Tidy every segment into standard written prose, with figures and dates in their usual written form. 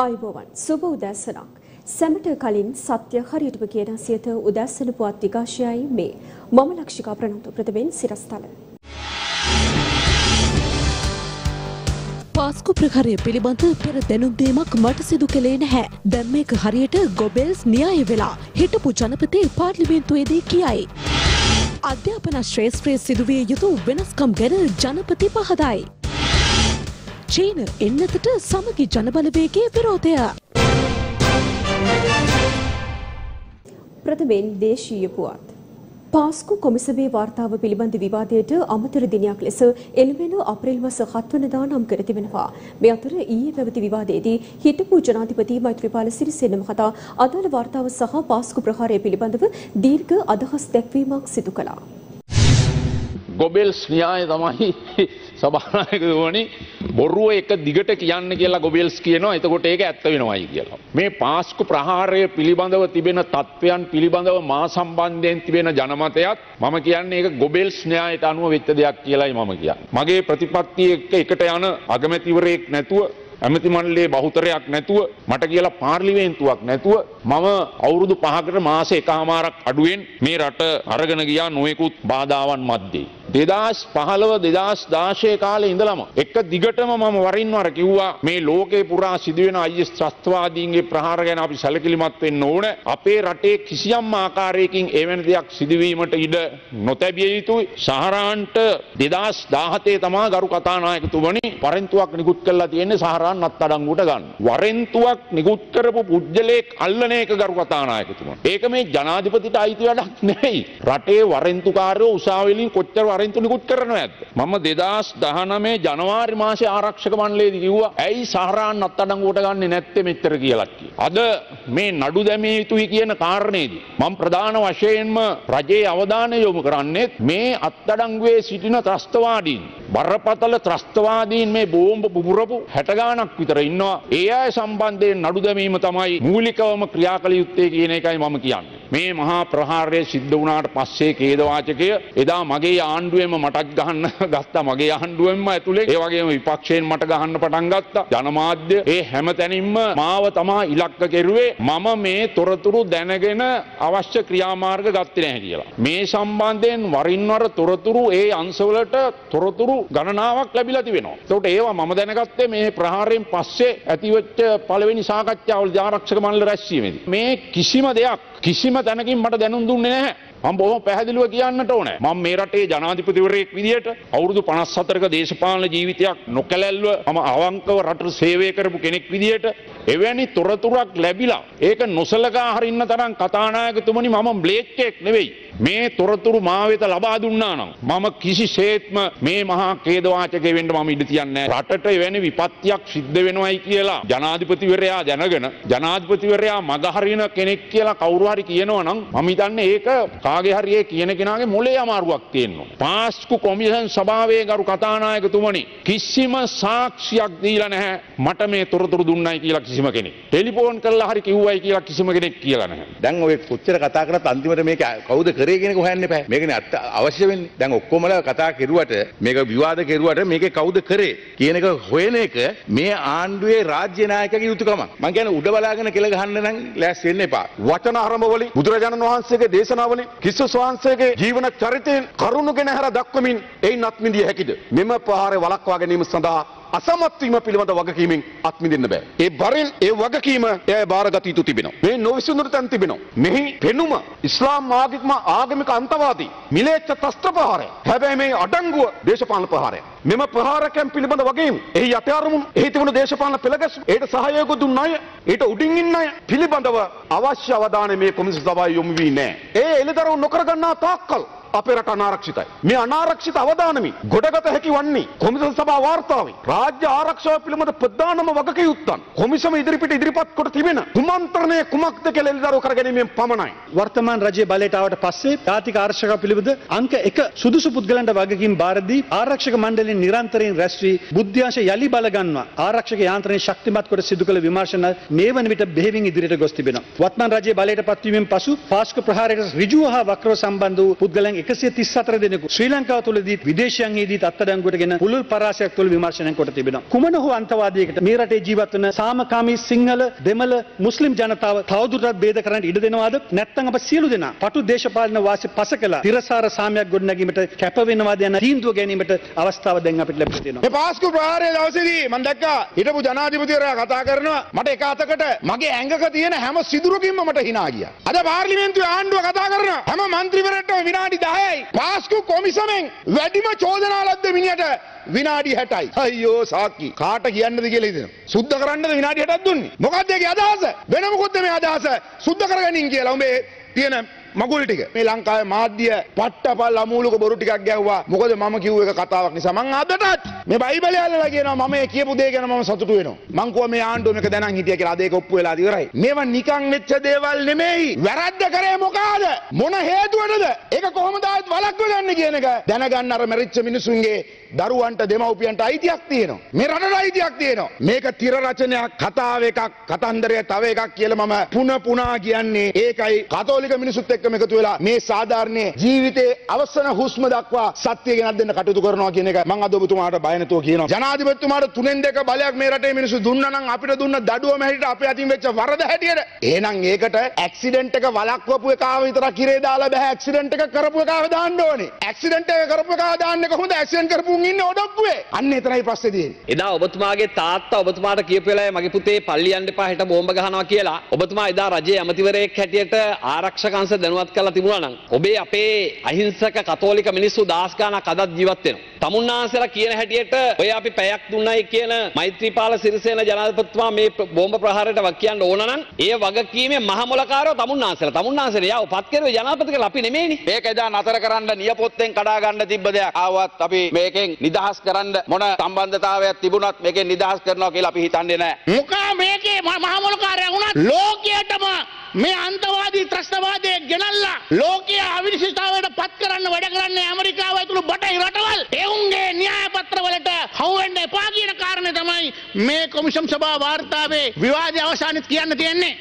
ආයුබෝවන් සුබ උදෑසනක්. සැමට කලින් සත්‍ය හරියටම කියන සියත උදෑසන පුවත් විකාශයයි මේ. මම ලක්ෂිකා ප්‍රනන්දු ප්‍රථමයෙන් සිරස්තල. පාස්කු ප්‍රහාරය පිළිබඳ පෙර දැනුම් දීමක් මට සිදු කළේ නැහැ. දැන් මේක හරියට ගොබෙල්ස් න්‍යාය වෙලා හිටපු ජනපති පාර්ලිමේන්තුවේදී කියයි. අධ්‍යාපන ශ්‍රේෂ්ඨයේ සිදුවිය යුතු වෙනස්කම් ගැන ජනපති පහදයි. චීන එන්නතට සමගි ජනබලවේගයේ විරෝධය. ප්‍රථමයෙන් දේශීය පුවත්. පාස්කු කොමිසමේ වාර්තාව පිළිබඳ විවාදයට අමතර දිනයක් ලෙස එළවෙන අප්‍රේල් මාස 7 වෙනිදා නම් කර තිබෙනවා. මේ අතර ඊයේ පැවති විවාදයේදී හිටපු ජනාධිපති මෛත්‍රීපාල සිරිසේන මහතා අදාළ වාර්තාව සහ පාස්කු ප්‍රහාරය පිළිබඳව දීර්ඝ අදහස් දැක්වීමක් සිදු කළා. ගොබෙල්ස් න්‍යාය තමයි සභානායකතුමනි බොරුව එක දිගට කියන්න කියලා ගොබෙල්ස් කියනවා. එතකොට ඒක ඇත්ත වෙනවයි කියලා. මේ පාස්කු ප්‍රහාරය පිළිබඳව තිබෙන තත්ත්වයන් පිළිබඳව මා සම්බන්ධයෙන් තිබෙන ජනමතයත් මම කියන්නේ ඒක ගොබෙල්ස් න්‍යායට අනුව වෙච්ච දෙයක් කියලායි මම කියන්නේ. මගේ ප්‍රතිපත්තිය එකට යන අගමැතිවරයෙක් නැතුව ඇමති මණ්ඩලයේ බහුතරයක් නැතුව මට කියලා පාර්ලිමේන්තුවක් නැතුව මම අවුරුදු 5කට මාස එකමාරක් අඩුවෙන් මේ රට අරගෙන ගියා නොයෙකුත් බාධාවන් මැද්දේ. 2015 2016 කාලේ ඉඳලම එක දිගටම මම වරින් වර කිව්වා මේ ලෝකේ පුරා සිදුවෙන IS ත්‍රස්තවාදීන්ගේ ප්‍රහාර ගැන අපි සැලකිලිමත් වෙන්න ඕන. අපේ රටේ කිසියම් ආකාරයකින් එවැනි දෙයක් සිදුවීමට ඉඩ නොතැබිය යුතුයි. සහරාන්ට 2017 තමයි ගරු කතානායකතුමනි පරෙන්තුවක් නිකුත් කළා තියෙන්නේ සහරාන් අත්අඩංගුවට ගන්න. වරෙන්තුවක් නිකුත් කරපු පුජ්‍යලයක් අල්ලන එක ගරු කතානායකතුමනි. ඒක මේ ජනාධිපතිට අයිති වැඩක් නෙවෙයි. රටේ වරෙන්තුකාරයෝ උසාවියෙන් කොච්චර වරෙන්තු නිකුත් කරනවද? මම 2019 ජනවාරි මාසේ ආරක්ෂක මණ්ඩලයේදී කිව්වා ඇයි සහරාන් අත්අඩංගුවට ගන්නෙ නැත්තේ මෙච්චර කියලා කිව්වා. අද මේ නඩු දැමිය යුතුයි කියන කාරණේදී මම ප්‍රධාන වශයෙන්ම රජයේ අවධානය යොමු කරන්නේ මේ අත්අඩංගුවේ සිටින ත්‍රස්තවාදීන් බරපතල ත්‍රස්තවාදීන් මේ බෝම්බ පුපුරපු 60 ගාණක් විතර ඉන්නවා. ඒ අය සම්බන්ධයෙන් නඩු දැමීම තමයි මූලිකවම ක්‍රියාකළ යුත්තේ කියන එකයි මම කියන්නේ. මේ මහා ප්‍රහාරය සිද්ධ වුණාට පස්සේ ඛේදවාචකය එදා මගේ ආණ්ඩුවෙම මටත් ගහන්න ගත්තා. මගේ ආණ්ඩුවෙන්ම ඇතුලේ ඒ වගේම විපක්ෂයෙන් මට ගහන්න පටන් ගත්තා. ජනමාධ්‍ය ඒ හැමතැනින්ම මාව තමයි ඉලක්ක කෙරුවේ. මම මේ තොරතුරු දැනගෙන අවශ්‍ය ක්‍රියාමාර්ග ගත්තේ නැහැ කියලා. මේ සම්බන්ධයෙන් වරින් වර තොරතුරු ඒ අංශවලට තොරතුරු ගණනාවක් ලැබිලා තිබෙනවා. ඒකට ඒවා මම දැනගත්තේ මේ ප්‍රහාරයෙන් පස්සේ ඇතිවෙච්ච පළවෙනි සාකච්ඡාවලදී ආරක්ෂක මණ්ඩල රැස්වීමේදී. මේ කිසිම තැනකින් මට දැනුම් දුන්නේ නැහැ. මම බොහොම පැහැදිලිව කියන්නට ඕනේ. මම මේ රටේ ජනාධිපතිවරයෙක් විදියට අවුරුදු 54ක දේශපාලන ජීවිතයක් නොකැලැල්ව මම අවංකව රටට සේවය කරපු කෙනෙක් විදියට එවැනි තොරතුරක් ලැබිලා ඒක නොසලකා හරින්න තරම් කතානායකතුමනි මම බ්ලේක්කෙක් නෙවෙයි. මේ තොරතුරු මා වෙත ලබා දුන්නා නම් මම කිසිසේත්ම මේ මහා ඛේදවාචකයෙ වෙන්න මම ඉඩ තියන්නේ නැහැ. රටට එවැනි විපත්තියක් සිද්ධ වෙනවයි කියලා ජනාධිපතිවරයා දැනගෙන ජනාධිපතිවරයා මග හරින කෙනෙක් කියලා කවුරු හරි කියනවා නම් මම හිතන්නේ ඒක කාගේ හරි ඒ කියන කෙනාගේ මොලේ අමාරුවක් තියෙනවා. පාස්කු කොමිෂන් සභාවේ ගරු කතානායකතුමනි කිසිම සාක්ෂියක් දීලා නැහැ මට මේ තොරතුරු දුන්නයි කියලා කිසිම කෙනෙක්. ටෙලිෆෝන් කරලා හරි කිව්වයි කියලා කිසිම කෙනෙක් කියලා නැහැ. දැන් ඔය කොච්චර කතා කරත් අන්තිමට මේක කවුද කරේ කියන එක හොයන්න එපා. මේකනේ අවශ්‍ය වෙන්නේ. දැන් ඔක්කොමලා කතා කෙරුවට මේක විවාද කෙරුවට මේකේ කවුද කරේ කියන එක හොයන එක මේ ආණ්ඩුවේ රාජ්‍ය නායකගේ යුතුයකමක්. මම කියන්නේ උඩ බලාගෙන කෙල ගහන්න නම් ලෑස්ති වෙන්න එපා. වචන ආරම්භවලින් බුදුරජාණන් වහන්සේගේ දේශනාවලින් ක්‍රිස්තුස් වහන්සේගේ ජීවන චරිතයෙන් කරුණු ගෙන හැර දක්වමින් එයින් අත්මිදිය හැකිද? මෙම ප්‍රහාරය වළක්වා ගැනීම සඳහා අසමත් වීම පිළිබඳ වගකීමෙන් අත්මිදින්න බෑ. ඒ වරින් ඒ වගකීම එය බාරගත යුතු තිබෙනවා. මේ නොවිසඳුණු තැන් තිබෙනවා. මෙහි පෙනුම ඉස්ලාම් ආගමික අන්තවාදී මිලේච්ඡ ත්‍රස්ත ප්‍රහාරය. හැබැයි මේ අඩංගුව දේශපාලන ප්‍රහාරය. මෙම ප්‍රහාරකයන් පිළිබඳ වගකීම එහි යටාරමුණු එහි තිබුණු දේශපාලන පෙළගැස්ම ඒට සහයෝග දුන්න අය ඊට උඩින් ඉන්න අය පිළිබඳව අවශ්‍ය අවධානය මේ කොමිසම සභාවේ යොමු වී නැහැ. ඒ එළිදරව් නොකර ගන්නා තාක්කල් අපේ රට අනාරක්ෂිතයි. මේ අනාරක්ෂිත අවදානමි ගොඩගත හැකි වන්නේ කොමිසම සභා වාර්තාවේ රාජ්‍ය ආරක්ෂාව පිළිබඳ ප්‍රධානම වගකීම් කොමිසම ඉදිරිපත් කොට තිබෙන කුමන්ත්‍රණය කුමක්ද කියලා එළිදරව් කර ගැනීමෙන් පමණයි. වර්තමාන රජයේ බලයට ආවට පස්සේ ජාතික ආරක්ෂක පිළිබඳ අංක 1 සුදුසු පුද්ගලයන්ට වගකීම් බාර දී ආරක්ෂක මණ්ඩලයෙන් නිරන්තරයෙන් රැස් වී බුද්ධ්‍යාංශ යලි බල ගන්නවා. ආරක්ෂක යාන්ත්‍රණය ශක්තිමත් කොට සිදු කළ විමර්ශන මේ වන විට බෙහෙවින් ඉදිරියට ගොස් තිබෙනවා. වර්තමාන රජයේ බලයට පත්වීමෙන් පසු පාස්කු ප්‍රහාරයට ඍජුව හා වක්‍රව සම්බන්ධ වූ පුද්ගලයන් 134 දෙනෙකු ශ්‍රී ලංකාව තුළදී විදේශයන්හිදී අත්අඩංගුවටගෙන පුළුල් පරාසයක් තුළ විමර්ශනය කොට තිබෙනවා. කුමන හෝ අන්තවාදයකට මේ රටේ ජීවත් වන සාමකාමී සිංහල, දෙමළ, මුස්ලිම් ජනතාව තවදුරටත් බේද කරන්න ඉඩ දෙනවාද? නැත්නම් අප සියලු දෙනා පටු දේශපාලන වාසි පසකලා තිරසාර සාමයක් ගොඩනැගීමට කැප වෙනවාද යන තීන්දුව ගැනීමට අවස්ථාව දැන් අපිට ලැබිලා තියෙනවා. මේ පාස්කු ප්‍රහාරයේ දවසේදී මම දැක්කා හිටපු ජනාධිපතිවරයා කතා කරනවා මට එක අතකට මගේ ඇඟක තියෙන හැම සිදුරකින්ම මට hina ගියා. අද පාර්ලිමේන්තුවේ ආණ්ඩුව කතා කරනවා හැම මන්ත්‍රීවරයෙක්ටම විනාඩි 10යි. පාස්කු කොමිසමෙන් වැඩිම චෝදනා ලද්ද මිනිහට විනාඩි 60යි. අයියෝ සාක්කි කාට කියන්නද කියලා හිතෙනවා. සුද්ධ කරන්නද විනාඩි 60ක් දුන්නේ? මොකක්ද ඒකේ අදහස? වෙන මොකද්ද මේ අදහස? සුද්ධ කරගනින් කියලා උඹේ තියෙන මගුල් ටික. මේ ලංකාවේ මාධ්‍ය පට්ටපල් අමූලික බොරු ටිකක් ගැහුවා. මොකද මම කිව්ව එක කතාවක් නිසා. මං අදටත් මේ බයිබලය අල්ලලා කියනවා මම මේ කියපු දේ ගැන මම සතුටු වෙනවා. මං කිව්වා මේ ආණ්ඩුව මේක දැනන් හිටියා කියලා. අද ඒක ඔප්පු වෙලා ඉවරයි. මේවා නිකන් වෙච්ච දේවල් නෙමෙයි. වැරද්ද කරේ මොකಾದ? මොන හේතුවටද? ඒක කොහොමද ආයෙත් වළක්ව ගන්න කියන එක දැනගන්න අර මැරිච්ච මිනිසුන්ගේ දරුවන්ට දෙමව්පියන්ට අයිතියක් තියෙනවා. මේ රටට අයිතියක් තියෙනවා. මේක තිර රචනයක්, කතාව එකක්, කතන්දරය තව එකක් කියලා මම පුනා කියන්නේ ඒකයි කතෝලික මිනිසුත් එක්ක එකතු වෙලා මේ සාධාරණ ජීවිතයේ අවසන හුස්ම දක්වා සත්‍ය ගෙනත් දෙන්න කටයුතු කරනවා කියන එක මම අද ඔබතුමාට බය නැතුව කියනවා. ජනාධිපතිතුමාට 3/2 බලයක් මේ රටේ මිනිස්සු දුන්නා නම් අපිට දුන්න දඩුවම හැටියට අපේ අතින් වෙච්ච වරද හැටියට එහෙනම් ඒකට ඇක්සිඩන්ට් එක වළක්වපු එකාව විතරක් ඉරේ දාලා බෑ. ඇක්සිඩන්ට් එක කරපු එකාව දාන්න ඕනේ. ඇක්සිඩන්ට් එක කරපු එකාව දාන්නේ කොහොමද? ඇක්සිඩන්ට් කරපු උන් ඉන්නේ ඔඩොක්කුවේ. අන්න එතනයි ප්‍රශ්නේ තියෙන්නේ. එදා ඔබතුමාගේ තාත්තා ඔබතුමාට කියපු වෙලාවේ මගේ පුතේ පල්ලි යන්න එපා හෙට බෝම්බ ගහනවා කියලා ඔබතුමා එදා රජයේ ඇමතිවරයෙක් හැටියට ආරක්ෂක අංශ දැනුවත් කරලා තිබුණා නම් ඔබේ අපේ අහිංසක කතෝලික මිනිස්සු දහස් ගාණක් අදත් ජීවත් වෙනවා. තමුන්නාන්සලා කියන හැටියට ඔය අපි පැයක් දුන්නයි කියන මෛත්‍රීපාල සිරිසේන ජනාධිපතිතුමා මේ බෝම්බ ප්‍රහාරයට වක් කියන්න ඕන නම් ඒ වගකීමේ මහ මොලකාරෝ තමුන්නාන්සලා. තමුන්නාන්සලා යාව පත් කරුවේ ජනාධිපති කියලා අපි නෙමෙයිනේ. මේක එදා නතර කරන්න නියපොත්තෙන් කඩා ගන්න තිබ්බ දෙයක්. ආවත් අපි මේකෙන් නිදහස් කරන්න මොන සම්බන්ධතාවයක් තිබුණත් මේකෙන් නිදහස් කරනවා කියලා අපි හිතන්නේ නැහැ. මොකා මේකේ මහ මොලකාරයා වුණත් ලෝකයටම මේ අන්තවාදී ත්‍රස්තවාදයේ ගෙනල්ලා ලෝකීය අවිනිශ්චිතතාවයට පත් කරන්න වැඩ කරන්නේ ඇමරිකාව ඇතුළු බටහිර රටවල්. එවුන්ගේ න්‍යාය පත්‍රවලට හවු වෙන්න එපා කියන කාරණේ තමයි මේ කොමිෂන් සභා වාර්තාවේ විවාදයේ අවසානෙත් කියන්න තියෙන්නේ.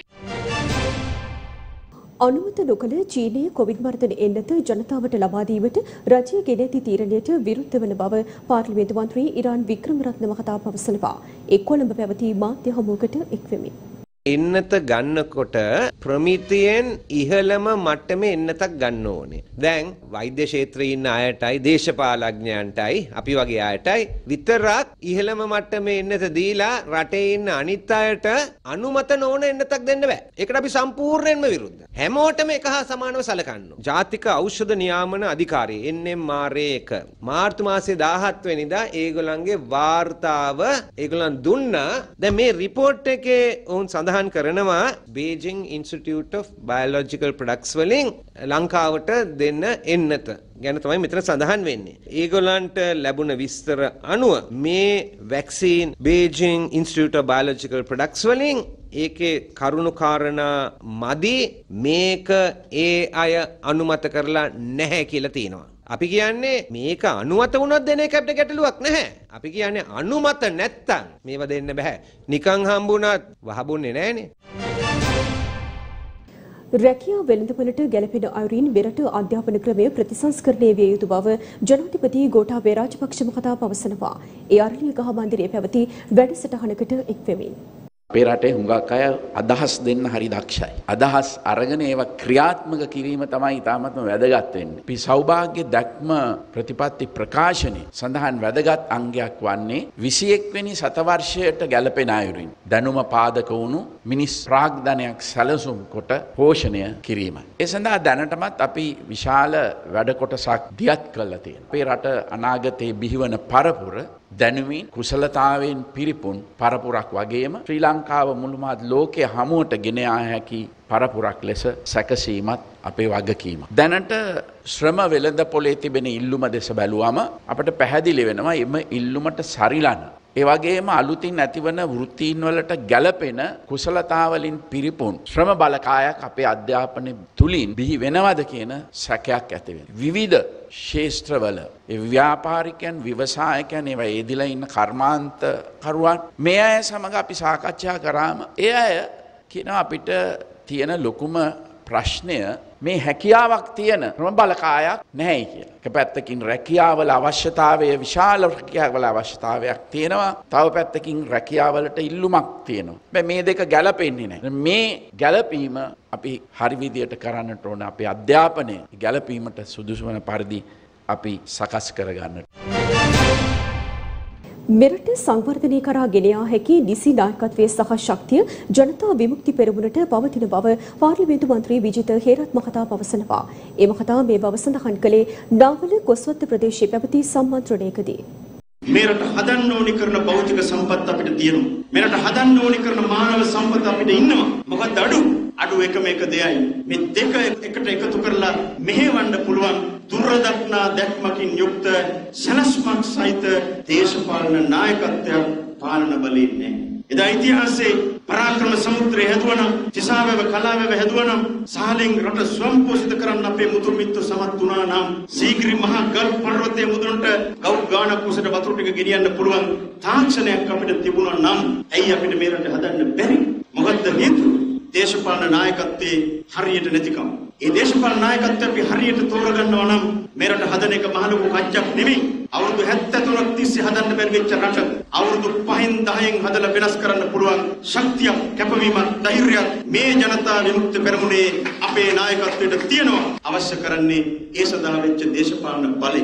අනුමත නොකළ චීනයේ කොවිඩ් මර්ධන එන්නත ජනතාවට ලබා දීමට රජය ගෙන ඇති තීරණයට විරුද්ධ වන බව පාර්ලිමේන්තු මන්ත්‍රී ඉරාන් වික්‍රමරත්න මහතා පවසනවා. කොළඹ පැවති මාධ්‍ය හමුවකට එක්වෙමින් එන්නත ගන්නකොට ප්‍රමිතියෙන් ඉහළම මට්ටමේ එන්නතක් ගන්න ඕනේ. දැන් වෛද්‍ය ක්ෂේත්‍රයේ ඉන්න අයටයි දේශපාලඥයන්ටයි අපි වගේ අයටයි විතරක් ඉහළම මට්ටමේ එන්නත දීලා රටේ ඉන්න අනිත් අයට අනුමත නොවන එන්නතක් දෙන්න බෑ. ඒකට අපි සම්පූර්ණයෙන්ම විරුද්ධයි. හැමෝටම එක හා සමානව සලකන්න ඕනේ. ජාතික ඖෂධ නියාමන අධිකාරිය NMRA මාර්තු මාසේ 17 වෙනිදා ඒගොල්ලන්ගේ වාර්තාව ඒගොල්ලන් දුන්නා. දැන් මේ රිපෝට් එකේ උන් සඳහන් කරනවා Beijing Institute of Biological Products වලින් ලංකාවට දෙන්න එන්නත ගැන තමයි මෙතන සඳහන් වෙන්නේ. ඒගොල්ලන්ට ලැබුණ විස්තර අනුව මේ vaccine Beijing Institute of Biological Products වලින් ඒකේ කරුණු කාරණා මදි මේක ඒ අය අනුමත කරලා නැහැ කියලා තියෙනවා. අපි කියන්නේ මේක අනුමත වුණොත් දෙන එකට ගැටලුවක් නැහැ. අපි කියන්නේ අනුමත නැත්තම් මේව දෙන්න බෑ. නිකන් හම්බුණත් වහබුන්නේ නැහනේ. රැකියා වෙළඳපොළට ගැලපෙන අයුරින් මෙරට අධ්‍යාපන ක්‍රමය ප්‍රතිසංස්කරණය විය යුතු බව ජනාධිපති ගෝඨාභය රාජපක්ෂ මහතා පවසනවා. ඒ අරලියගහ මන්දිරයේ පැවති වැඩසටහනකට එක්වෙමින් අපේ රටේ හුඟක් අය අදහස් දෙන්න හරි දක්ෂයි. අදහස් අරගෙන ඒවා ක්‍රියාත්මක කිරීම තමයි ඉතාමත්ම වැදගත් වෙන්නේ. අපි සෞභාග්‍ය දැක්ම ප්‍රතිපත්ති ප්‍රකාශනයේ සඳහන් වැදගත් අංගයක් වන්නේ 21 වෙනි සතවර්ෂයට ගැලපෙන අයුරින් දැනුම පාදක වුණු මිනිස් ප්‍රාග්ධනයක් සැලසුම් කොට පෝෂණය කිරීම. ඒ සඳහා දැනටමත් අපි විශාල වැඩ කොටසක් දියත් කළා තියෙනවා. අපේ රට අනාගතයේ බිහිවන පරපුර දැනුමින් කුසලතාවෙන් පිරිපුන් පරපුරක් වගේම ශ්‍රී ලංකාව මුළුමහත් ලෝකයේ හමුවට ගෙන යා හැකි පරපුරක් ලෙස සැකසීමත් අපේ වගකීම. දැනට ශ්‍රම වෙළඳපොලේ තිබෙන ඉල්ලුම දෙස බැලුවම අපට පැහැදිලි වෙනවා එම ඉල්ලුමට සරිලන ඒ වගේම අලුතින් ඇතිවන වෘත්තීන් වලට ගැළපෙන කුසලතාවලින් පිරිපුන් ශ්‍රම බලකායක් අපේ අධ්‍යාපනය තුලින් බිහි වෙනවද කියන සැකයක් ඇති වෙනවා. විවිධ ශේෂ්ත්‍රවල ව්‍යාපාරිකයන් ව්‍යවසායකයන් ඒවා යෙදিলা ඉන්න කර්මාන්ත කරුවන් මේ අය සමග අපි සාකච්ඡා කරාම ඒ අය කියන අපිට තියෙන ලොකුම ප්‍රශ්නය මේ හැකියාවක් තියෙන ක්‍රම බලකායක් නැහැ කියලා. එක පැත්තකින් රැකියාවල අවශ්‍යතාවය විශාල රැකියාවල අවශ්‍යතාවයක් තියෙනවා. තව පැත්තකින් රැකියාවලට ඉල්ලුමක් තියෙනවා. මේ දෙක ගැලපෙන්නේ නැහැ. මේ ගැලපීම අපි හරි විදියට කරන්නට ඕන. අපේ අධ්‍යාපනය ගැලපීමට සුදුසු වන පරිදි අපි සකස් කරගන්නට. මෙරට සංවර්ධනය කරා ගෙන යා හැකි නිසි නායකත්වයේ සහ ශක්තිය ජනතා විමුක්ති පෙරමුණට පවතින බව පාර්ලිමේන්තු මන්ත්‍රී විජිත හේරත් මහතා පවසනවා. ඒ මහතා මේ බව සඳහන් කළේ නාවල කොස්වත්ත ප්‍රදේශයේ පැවති සම්මන්ත්‍රණයකදී. මෙරට හදන්න ඕනි කරන භෞතික සම්පත් අපිට තියෙනවා. මෙරට හදන්න ඕනි කරන මානව සම්පත් අපිට ඉන්නවා. මොකද අඩු එකම එක දෙයයි. මේ දෙක එකට එකතු කරලා මෙහෙවන්න පුළුවන් දුරදක්නා දැක්මකින් යුක්ත සලස්මක් සහිත දේශපාලන නායකත්වයක් පාලන බලන්නේ. එදා ඉතිහාසයේ පරාක්‍රම සමුද්‍රය හැදුවනම්, තිසාවැව කලාවැව හැදුවනම්, සාලෙන් රට ස්වයංපෝෂිත කරන්න අපේ මුතුන් මිත්තු සමත් වුණා නම්, සීගිරි මහා ගල් පර්වතයේ මුදුනට ගව් ගානක් උසට වතුර ටික ගෙනියන්න පුළුවන් තාක්ෂණයක් අපිට තිබුණා නම්, ඇයි අපිට මේ රට හදන්න බැරි? මොකද්ද හේතුව? දේශපාලන නායකත්වයේ හරියට නැතිකම. ඒ දේශපාලන නායකත්වය අපි හරියට තෝරගන්නවා නම් මේ රට හදන එක මහ ලොකු කච්චක් නෙමෙයි. අවුරුදු 73ක් තිස්සේ හදන්න බැරි වෙච්ච රට අවුරුදු 5න් 10න් හදලා වෙනස් කරන්න පුළුවන් ශක්තියක්, කැපවීමක්, ධෛර්යයක් මේ ජනතා විමුක්ති පෙරමුණේ අපේ නායකත්වයට තියෙනවා. අවශ්‍ය කරන්නේ ඒ සඳහා වෙච්ච දේශපාලන බලය.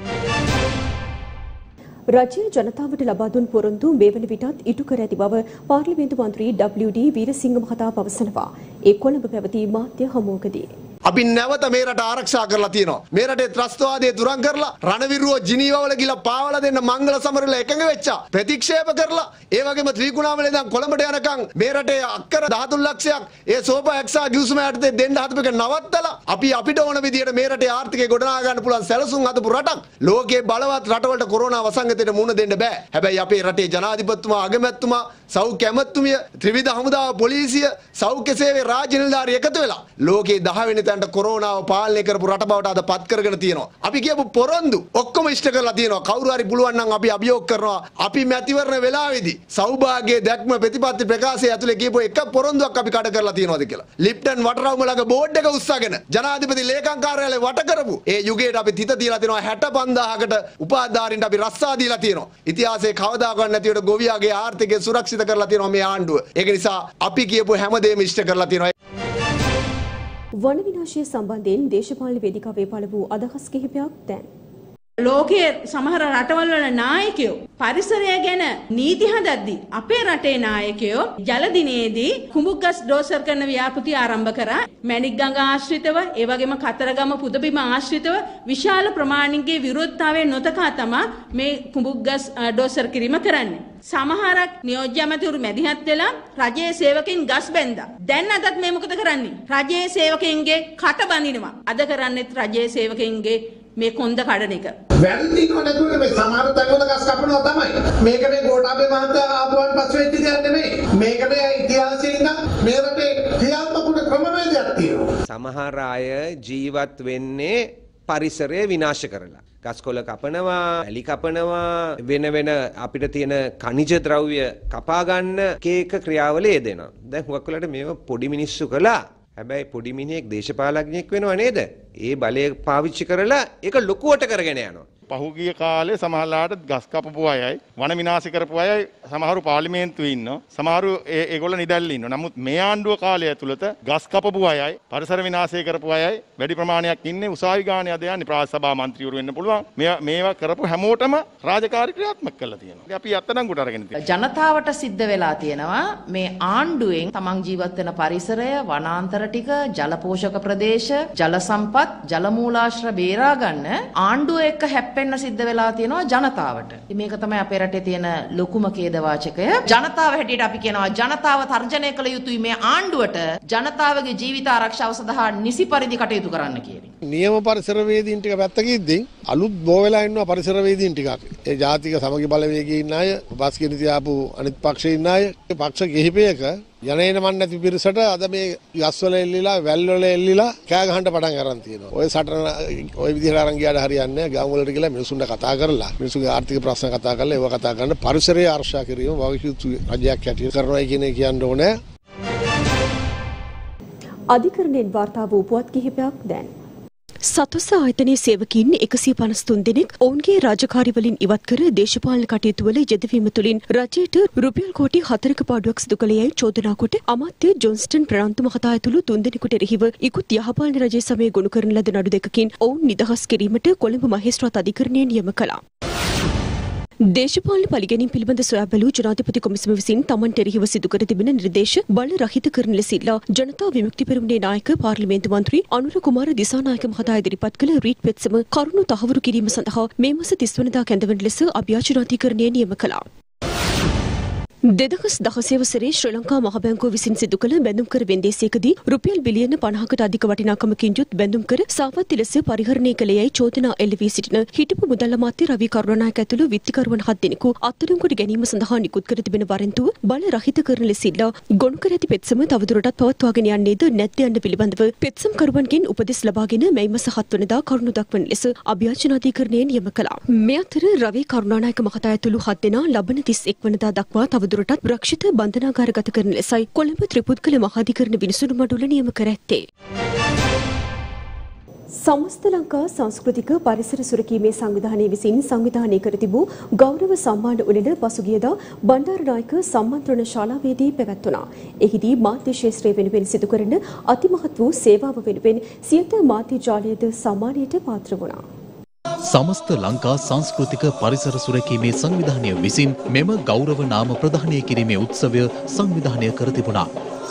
රජය ජනතාවට ලබා දුන් පොරොන්දු මේ වන විටත් ඉටු කර ඇති බව පාර්ලිමේන්තු මන්ත්‍රී WD වීරසිංහ මහතා පවසනවා. ඒ කොළඹ පැවති මාධ්‍ය හමුවකදී අපි නැවත මේ රට ආරක්ෂා කරලා තියෙනවා. මේ රටේ ත්‍රස්තවාදයේ දුරන් කරලා රණවිරුව ජිනීවාවල ගිහලා පාවලා දෙන්න මංගල සමරල එකඟ වෙච්චා. ප්‍රතික්ෂේප කරලා ඒ වගේම ත්‍රිකුණාමලේ ඉඳන් කොළඹට යනකම් මේ රටේ අක්කර 13 ලක්ෂයක් ඒ සෝපයක්සා ගිවිසුම යටතේ දෙන්න හදපු එක නවත්තලා අපි අපිට ඕන විදියට මේ රටේ ආර්ථිකය ගොඩනගා ගන්න පුළුවන් සැලසුම් හදපු රටක්. ලෝකයේ බලවත් රටවලට කොරෝනා වසංගතයට මුහුණ දෙන්න බෑ. හැබැයි අපේ රටේ ජනාධිපතිතුමා, අගමැතිතුමා, සෞඛ්‍ය ඇමතුමිය, ත්‍රිවිධ හමුදාව, පොලිසිය, සෞඛ්‍ය සේවයේ රාජ්‍ය නිලධාරී එකතු වෙලා ලෝකයේ 10 වෙනි තැනට කොරෝනාව පාලනය කරපු රට බවට අද පත් කරගෙන තියෙනවා. අපි කියපු පොරොන්දු ඔක්කොම ඉෂ්ට කරලා තියෙනවා. කවුරු හරි පුළුවන් නම් අපි අභියෝග කරනවා. අපි මැතිවරණ වෙලාවේදී සෞභාග්‍යයේ දැක්ම ප්‍රතිපත්ති ප්‍රකාශය ඇතුලේ කියපු එක පොරොන්දුවක් අපි කඩ කරලා තියෙනවද කියලා. ලිප්ටන් වටරවුම ළඟ බෝඩ් එක උස්සගෙන ජනාධිපති ලේකම් කාර්යාලය වට කරපු ඒ යුගයට අපි තිත දීලා තියෙනවා. 65000කට උපාධාරීන්ට අපි රස්සා දීලා තියෙනවා. ඉතිහාසයේ කවදාකවත් නැති විදිහට ගොවියාගේ ආර්ථිකය සුරක්ෂිත කරලා තියෙනවා මේ ආණ්ඩුව. ඒක නිසා අපි කියපු හැමදේම ඉෂ්ට කරලා තියෙනවා. වන විනාශය සම්බන්ධයෙන් දේශපාලන වේදිකාවේ පළ වූ අදහස් කිහිපයක් දැන්. ලෝකයේ සමහර රටවල් වල නායකයෝ පරිසරය ගැන නීති හදද්දී අපේ රටේ නායකයෝ ජල දිනේදී කුඹුගස් ඩෝසර් කරන ව්‍යාපෘති ආරම්භ කරා. මැණික් ගඟ ආශ්‍රිතව, ඒ වගේම කතරගම පුදබිම ආශ්‍රිතව විශාල ප්‍රමාණිකයේ විරෝධතාවය නොතකා තමයි මේ කුඹුගස් ඩෝසර් කිරීම කරන්නේ. සමහරක් නියෝජ්‍ය ඇමතිවරු මැදිහත් වෙලා රජයේ සේවකයන් ගස් බැන්දා. දැන් අදත් මේ මොකද කරන්නේ? රජයේ සේවකයන්ගේ කට බඳිනවා. අද කරන්නේත් රජයේ සේවකයන්ගේ මේ කොන්ද කඩන එක. වැරදිනව නැතුව මේ සමහර තැන්වල ගස් කපනවා තමයි. මේක මේ ගෝඨාභය මහතා ආපුවන් පස්සේ වෙච්ච දෙයක් නෙමෙයි. මේකට ඉතිහාසයේ ඉඳන් මේ රටේ ක්‍රියාත්මක ක්‍රමවේදයක් තියෙනවා. සමහර අය ජීවත් වෙන්නේ පරිසරය විනාශ කරලා. ගස්කොළ කපනවා, ඇලි කපනවා, වෙන අපිට තියෙන ඛනිජ ද්‍රව්‍ය කපා ගන්න කේක ක්‍රියාවල යෙදෙනවා. දැන් හුඟක් වෙලාට මේව පොඩි මිනිස්සු කළා. හැබැයි පොඩි මිනිහෙක් දේශපාලඥයෙක් වෙනව නේද? ඒ බලය පාවිච්චි කරලා ඒක ලොකුවට කරගෙන යනවා. පහුගිය කාලේ සමහරලාට ගස් කපපු අයයි වන විනාශ කරපු අයයි සමහරු පාර්ලිමේන්තුවේ ඉන්නවා. සමහරු ඒගොල්ලෝ නිදැල්ලේ ඉන්නවා. නමුත් මේ ආණ්ඩුව කාලය ඇතුළත ගස් කපපු අයයි පරිසර විනාශය කරපු අයයි වැඩි ප්‍රමාණයක් ඉන්නේ. උසාවි ගානේ අද යන්නේ ප්‍රාදේශ සභා මන්ත්‍රීවරු වෙන්න පුළුවන්. මේවා කරපු හැමෝටම රාජකාරී ක්‍රියාත්මක කරලා තියෙනවා. අපි අත්අඩංගුවට අරගෙන තියෙනවා. ජනතාවට සිද්ධ වෙලා තියෙනවා මේ ආණ්ඩුවෙන් තමන් ජීවත් වෙන පරිසරය, වනාන්තර ටික, ජල පෝෂක ප්‍රදේශ, ජල සම්පත්, ජල මූලාශ්‍ර බේරා ගන්න ආණ්ඩුව එක්ක හැප්පෙන්න සිද්ධ වෙලා තියෙනවා ජනතාවට. මේක තමයි අපේ රටේ තියෙන ලොකුම ඛේදවාචකය. ජනතාව හැටියට අපි කියනවා ජනතාව තර්ජනය කළ යුතුයි මේ ආණ්ඩුවට ජනතාවගේ ජීවිත ආරක්ෂාව සඳහා නිසි පරිදි කටයුතු කරන්න කියන්නේ. නියම පරිසරවේදීන් ටික පැත්තකින්දී අලුත් බෝ වෙලා ඉන්නවා පරිසරවේදීන් ටිකක්. ඒ ජාතික සමගි බලවේගයේ ඉන්න අය, බස් කිනි තියාපු අනිත් පක්ෂයේ ඉන්න අය, පක්ෂ කිහිපයක යනේන මන් නැති පිරිසට අද මේ ගස්වල එල්ලිලා, වැල්වල එල්ලිලා කෑ ගහන්න පටන් අරන් තියෙනවා. ඔය සටන ඔය විදිහට අරන් ගියාට හරියන්නේ නැහැ. ගම් වලට ගිහලා මිනිසුන්ට කතා කරලා, මිනිසුන්ගේ ආර්ථික ප්‍රශ්න කතා කරලා ඒව කතා කරන්න පරිසරය ආරක්ෂා කිරීම වගකීතු රජයක් හැටියට කරනවා කියන එක කියන්න ඕනේ. අධිකරණයෙන් වාර්තා වූ පුවත් කිහිපයක් දැන්. සතොස්ස ආයතනයේ සේවකයින් 153 දෙනෙක් ඔවුන්ගේ රාජකාරිවලින් ඉවත් කර දේශපාලන කටයුතු වල යෙදවීම තුළින් රජයට රුපියල් කෝටි 4ක පාඩුවක් සිදු කළේයයි චෝදනා කොට අමාත්‍ය ජොන්ස්ටන් ප්‍රනාන්දු මහතා ඇතුළු 3 දෙනෙකුට එරෙහිව ඉකුත් යහපාලන රජයේ සමයේ ගොනු කරන ලද නඩු දෙකකින් ඔවුන් නිදහස් කිරීමට කොළඹ මහේස්ත්‍රාත් අධිකරණය නියම කළා. දේශපාලන පරිගැනීම් පිළිබඳ සොයා බැලූ ජනාධිපති කොමිසම විසින් තමන්ට එරෙහිව සිදු කර තිබෙන නිර්දේශ බල රහිත කරන ලෙස ඉල්ලා ජනතා විමුක්ති පෙරමුණේ නායක පාර්ලිමේන්තු මන්ත්‍රී අනුර කුමාර දිසානායක මහතා ඉදිරිපත් කළ රීට් පෙත්සම කරුණු තහවුරු කිරීම සඳහා මේ මාස 30 වෙනිදා කැඳවන ලෙස අභ්‍යාචනාධිකරණය නියම කළා. 2016 වසරේ ශ්‍රී ලංකා මහ බැංකුව විසින් සිදු කළ බැඳුම් කර වෙන්දේසියකදී රුපියල් බිලියන 50කට අධික වටිනාකමකින් යුත් බැඳුම් කර සාපත්‍ය ලෙස පරිහරණය කළේයයි චෝදනා එල්ල වී සිටින හිටපු මුදල් අමාත්‍ය රවි කරුණානායක ඇතුළු විත්තිකරුවන් 7 දෙනෙකු අත්අඩංගුවට ගැනීම සඳහා නිකුත් කර තිබෙන වරෙන්තුව බල රහිත කරන ලෙස ඉල්ලා ගොනු කර ඇති පෙත්සම තවදුරටත් පවත්වාගෙන යන්නේද නැත්ද යන්න පිළිබඳව පෙත්සම් කරුවන්ගෙන් උපදෙස් ලබාගෙන මේ මාස 7 වෙනිදා කරුණු දක්වන ලෙස අභ්‍යාචනාධිකරණය නියම කළා. මේ අතර රවි කරුණානායක මහතා ඇතුළු 7 දෙනා ලබන 31 වෙනිදා දක්වා තවදුරටත් රක්ෂිත බන්ධනාගාරගත කරන ලෙසයි කොළඹ ත්‍රිපුද්ගල මහාධිකරණ විනිසුරු මඩුල නියම කර ඇත්තේ. සමස්ත ලංකා සංස්කෘතික පරිසර සුරකීමේ සංවිධානය විසින් සංවිධානය කර තිබූ ගෞරව සම්මාන උළෙල පසුගියදා බණ්ඩාරනායක සම්මන්ත්‍රණ ශාලාවේදී පැවැත්වුණා. එහිදී මාධ්‍ය ශාස්ත්‍රය වෙනුවෙන් සිදු කරන අතිමහත් වූ සේවාව වෙනුවෙන් සියත මාධ්‍ය ජාලයද සම්මානයට පාත්‍ර වුණා. සමස්ත ලංකා සංස්කෘතික පරිසර සුරකීමේ සංවිධානය විසින් මෙම ගෞරව නාම ප්‍රදානය කිරීමේ උත්සවය සංවිධානය කර තිබුණා.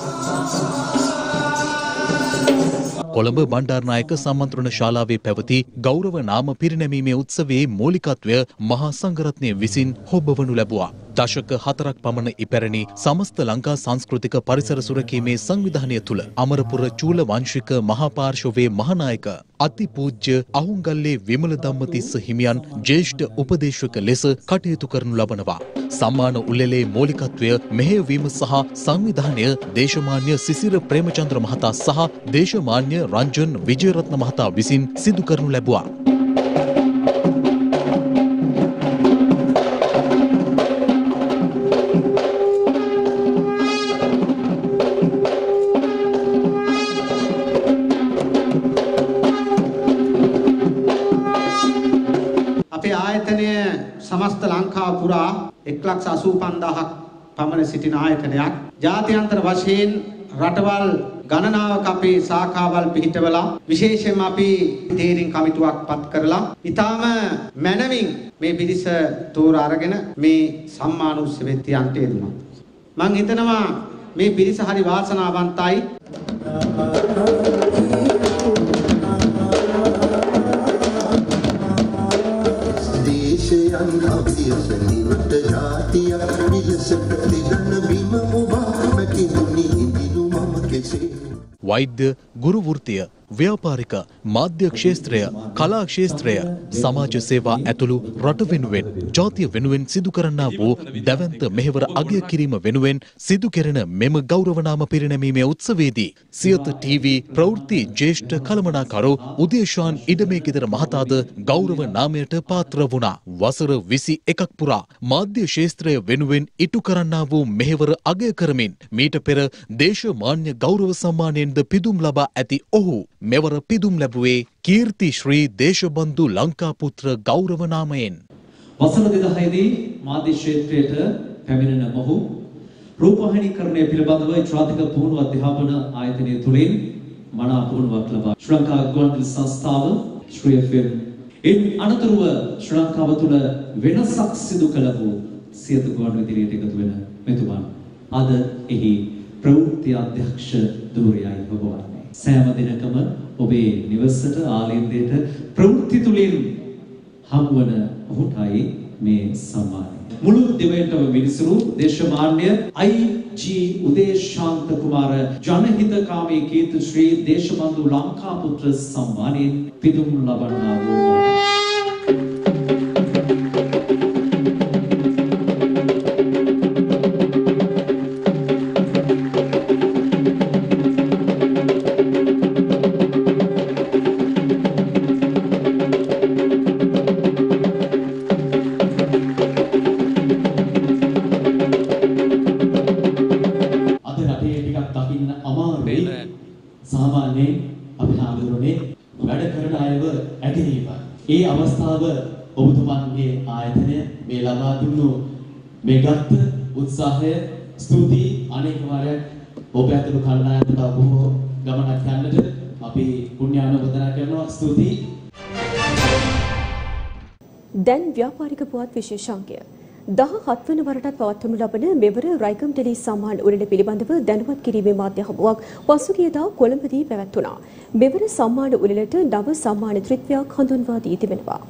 කොළඹ බණ්ඩාරනායක සම්මන්ත්‍රණ ශාලාවේ පැවති ගෞරව නාම පිරිනැමීමේ උත්සවයේ මූලිකත්වය මහා සංඝරත්නය විසින් හොබවනු ලැබුවා. දශක 4ක් පමණ ඉපැරණි සමස්ත ලංකා සංස්කෘතික පරිසර සුරකීමේ සංවිධානය තුළ අමරපුර චූල වංශික මහා පාර්ශවයේ මහානායක අතිපූජ්‍ය අහුන්ගල්ලේ විමල ධම්මතිස්ස හිමියන් ජ්‍යෙෂ්ඨ උපදේශක ලෙස කටයුතු කරනු ලබනවා. සම්මාන උළෙලේ මූලිකත්වය මෙහෙයවීම සහ සංවිධානය දේශමාන්‍ය සිසිර ප්‍රේමචන්ද්‍ර මහතා සහ දේශමාන්‍ය රංජන් විජයරත්න මහතා විසින් සිදු කරනු ලැබුවා. සමස්ත ලංකාව පුරා 1,85,000ක් පමණ සිටින ආයතනයක්. ජාත්‍යන්තර වශයෙන් රටවල් ගණනාවක අපේ ශාඛාවල් පිහිටවලා විශේෂයෙන්ම අපි තේරින් කමිටුවක් පත් කරලා ඊටාම මනමින් මේ පිරිස තෝරා අරගෙන මේ සම්මාන උත්සවෙත් යන්ට යෙදුණා. මම හිතනවා මේ පිරිස හරි වාසනාවන්තයි. වෛද්‍ය, ගුරු වෘත්තිය, ව්‍යාපාරික, මාධ්‍ය ක්ෂේත්‍රය, කලා ක්ෂේත්‍රය, සමාජ සේවා ඇතුළු රට වෙනුවෙන්, ජාතිය වෙනුවෙන් සිදු කරන්නා වූ දැවැන්ත මෙහෙවර අගය කිරීම වෙනුවෙන් සිදු කෙරෙන මෙම ගෞරවනාම පිරිනැමීමේ උත්සවයේදී සියත ටීවී ප්‍රවෘත්ති ජ්‍යෙෂ්ඨ කළමනාකරු උදේශාන් ඉඩමේ ගෙදර මහතාද ගෞරව නාමයට පාත්‍ර වුණා. වසර 21ක් පුරා මාධ්‍ය ක්ෂේත්‍රය වෙනුවෙන් ඉටු කරන්නා වූ මෙහෙවර අගය කරමින් මීට පෙර දේශමාන්‍ය ගෞරව සම්මානයෙන්ද පිදුම් ලබා ඇති ඔහු මෙවර පිදුම් ලැබුවේ කීර්ති ශ්‍රී දේශබන්දු ලංකාපුත්‍ර ගෞරව නාමයෙන්. වසර 2006 දී මාධ්‍ය ක්ෂේත්‍රයට පැමිණෙන මොහු රූපවාහිනීකරණය පිළිබඳව ජාතික පුහුණු අධ්‍යාපන ආයතනය තුළින් මනා පුහුණුවක් ලබා ශ්‍රී ලංකා ගුවන්විදුලි සංස්ථාව ශ්‍රී FM ඉන් අනතුරුව ශ්‍රී ලංකාව තුළ වෙනසක් සිදු කළ වූ සියත ගුවන්විදුලියට එකතු වෙන මෙතුමන් අද එහි ප්‍රවෘත්ති අධ්‍යක්ෂ ධූරයයි ඔබ වන්නේ. සෑම දිනකම ඔබේ නිවසට ආලේන්දයට ප්‍රවෘත්ති තුලින් හම්වන ඔහුටයි මේ සම්මානය. මුළු දෙවියන්ටම විනිසුරු දේශමාන්‍ය IG උදේශාන්ත කුමාර ජනහිතකාමී කීර්ති ශ්‍රී දේශබන්දු ලංකාපුත්‍ර සම්මානයෙන් පිදුම් ලබන්නා වූ ඔබතුමාගේ ආයතනය මේ ලබා දුන්නු මේ ගත්ත උත්සාහය ස්තුතියි අනේක වාරයක් ඔබ ඇතුළු කණ්ඩායමට තව බොහෝ ගමනක් යන්නට අපි පුණ්‍යානුමෝදනා කරනවා ස්තුතියි. දැන් ව්‍යාපාරික පුවත් විශේෂාංගය 17 වන වරටත් පවත්වනු ලබන මෙවර රයිගම් ටෙලි සම්මාන උළෙල පිළිබඳව දැනුවත් කිරීමේ මාධ්‍ය හමුවක් පසුගියදා කොළඹදී පැවැත්වුණා. මෙවර සම්මාන උළෙලට නව සම්මාන ත්‍රිත්වයක් හඳුන්වා දී තිබෙනවා.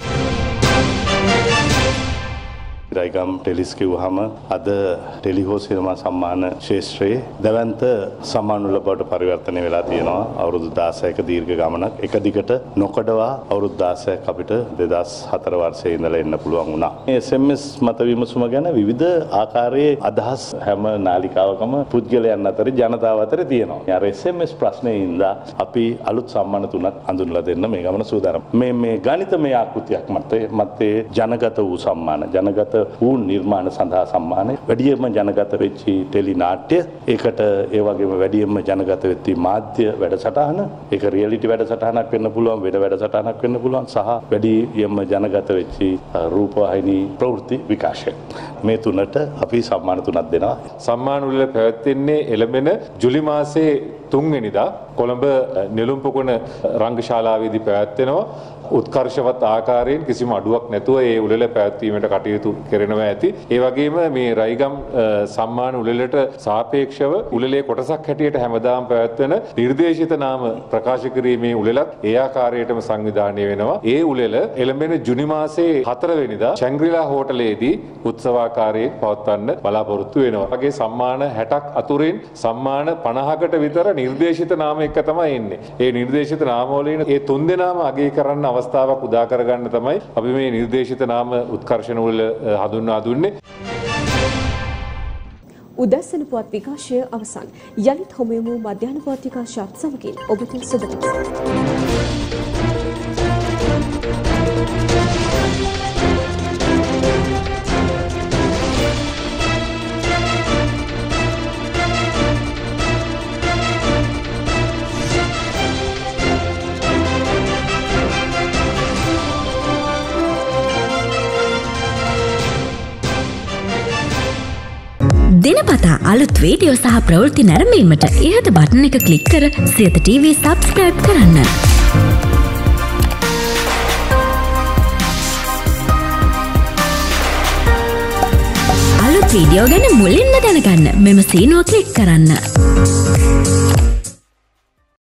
රයිගම් ටෙලිස් කිව්වහම අද ටෙලිහෝ සිනමා සම්මාන ශාස්ත්‍රයේ දැවැන්ත සම්මාන උළෙල බවට පරිවර්තනය වෙලා තියෙනවා. අවුරුදු 16ක දීර්ඝ ගමනක් එක දිගට නොකඩවා අවුරුදු 16ක් අපිට 2004 වර්ෂයේ ඉඳලා එන්න පුළුවන් වුණා. මේ SMS මත විමසුම ගැන විවිධ ආකාරයේ අදහස් හැම නාලිකාවකම පුද්ගලයන් අතර ජනතාව අතර තියෙනවා. යාර SMS ප්‍රශ්නේ ඉඳලා අපි අලුත් සම්මාන තුනක් අඳුන්ලා දෙන්න මේ ගමන සූදානම්. මේ ගණිතමය ආකෘතියක් මතේ ජනගත වූ සම්මාන ජනගත වූ නිර්මාණ සඳහා සම්මානය වැඩියෙන්ම ජනගත වෙච්ච ටෙලි නාට්‍ය ඒකට ඒ වගේම වැඩියෙන්ම ජනගත වෙච්ච මාධ්‍ය වැඩසටහන ඒක රියැලිටි වැඩසටහනක් වෙන්න පුළුවන් වෙන වැඩසටහනක් වෙන්න පුළුවන් සහ වැඩියෙන්ම ජනගත වෙච්ච රූපවාහිනී ප්‍රවෘත්ති විකාශය මේ තුනට අපි සම්මාන තුනක් දෙනවා. සම්මාන උළෙල පැවැත්වෙන්නේ එළඹෙන ජුලි මාසයේ 3 වෙනිදා කොළඹ නෙළුම්පොකුණ රංගශාලාවේදී පැවැත්වෙනවා. උත්කර්ෂවත් ආකාරයෙන් කිසිම අඩුවක් නැතුව ඒ උළෙල පැවැත්වීමට කටයුතු කරනවා ඇති. ඒ වගේම මේ රයිගම් සම්මාන උළෙලට සාපේක්ෂව උළෙලේ කොටසක් හැටියට හැමදාම පැවැත්වෙන නිර්දේශිත නාම ප්‍රකාශ කිරීමේ උළෙලත් ඒ ආකාරයටම සංවිධානය වෙනවා. ඒ උළෙල එළඹෙන ජුනි මාසයේ 4 වෙනිදා ශැංග්‍රීලා හෝටලයේදී උත්සවාකාරයෙන් පවත්වන්න බලාපොරොත්තු වෙනවා. වගේ සම්මාන 60ක් අතුරින් සම්මාන 50කට විතර නිර්දේශිත නාම එක තමයි එන්නේ. ඒ නිර්දේශිත නාම වලින් ඒ 3 දෙනාම අගය කරන්න අවස්ථාවක් උදා කරගන්න තමයි අපි මේ නිර්දේශිත නාම උත්කර්ෂණ වල හඳුන්වා දුන්නේ. උදැසන පුවත් විකාශය අවසන්. යලිත් හමු යමු මධ්‍යහන පුවත් විකාශයත් සමගින් ඔබට සුබ දවසක්. දිනපතා අලුත් වීඩියෝ සහ ප්‍රවෘත්ති නැරඹීමට ඉහත බටන් එක ක්ලික් කර සියත TV සබ්ස්ක්‍රයිබ් කරන්න. අලුත් වීඩියෝ ගැන මුලින්ම දැනගන්න මෙම සීනුව ක්ලික් කරන්න.